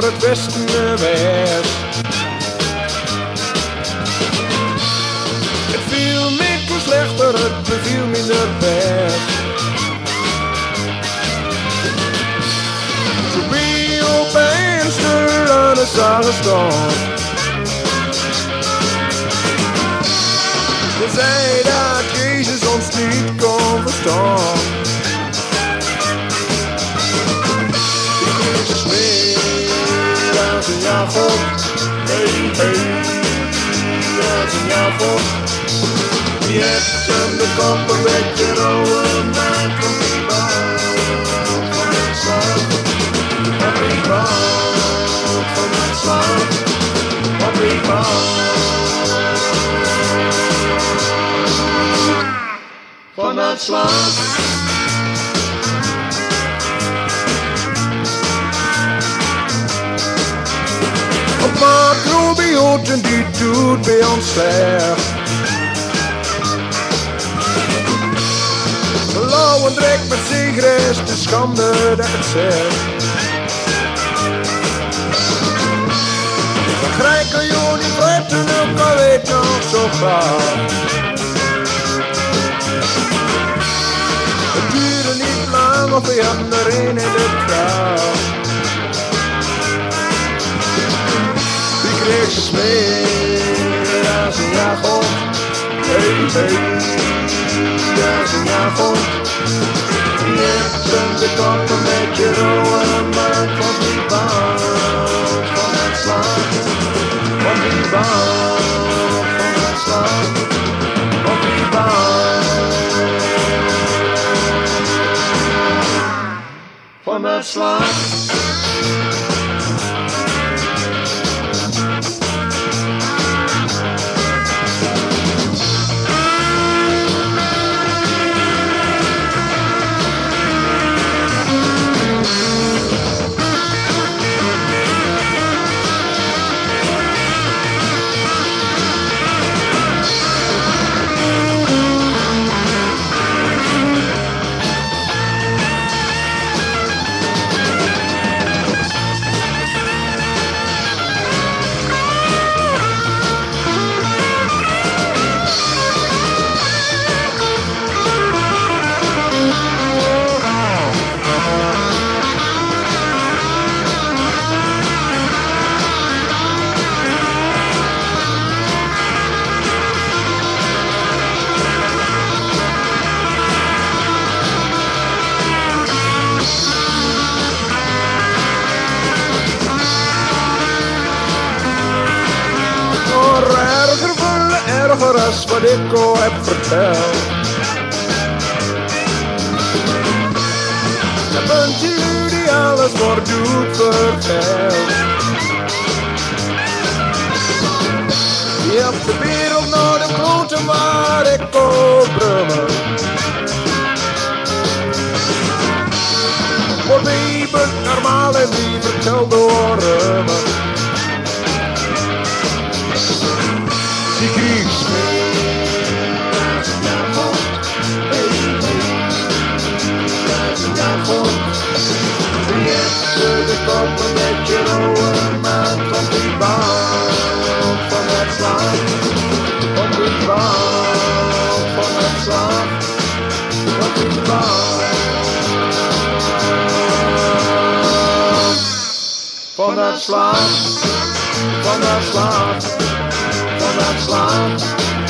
het westen west. Het viel minder slechter, het beviel minder best. Toen wie opeens aan het zagen staan. We zei dat Jezus ons niet kon verstaan. Ik kreeg weer als een jager. Hey, hey, als een jager. Je hebt hem de kop een beetje rauwe, maar van die bal van het slag. Van die bal van het slag. Van die bal van het slag. Op macrobioten die doet bij ons slecht. Blauw en drek met sigaret, de schande dat het zegt. Dan krijgen jullie pletten, ook al weet nog zo graag. Het duurde niet lang of we hadden er een in de kraag. Die kreeg ze smeer als een jager. Hey, hey, als een jager. Die heeft hem de kop een beetje rauwe, maar van die bal van het slag. Van die bal van het slag. Van die bal van het slag. Erger als wat ik al heb verteld. Dan bent u die alles wordt doet verteld. Je hebt de wereld naar de kloten waar ik op brummen. Maar wie bent normaal en wie vertelt door rummen. Die kreeg smeer als een jager. Hey, hey, als een jager. Die heeft de kop een beetje rauwe, maar van die bal van het slag. Van die bal van het slag. Van die bal van het slag. Van het slag. Van het slag.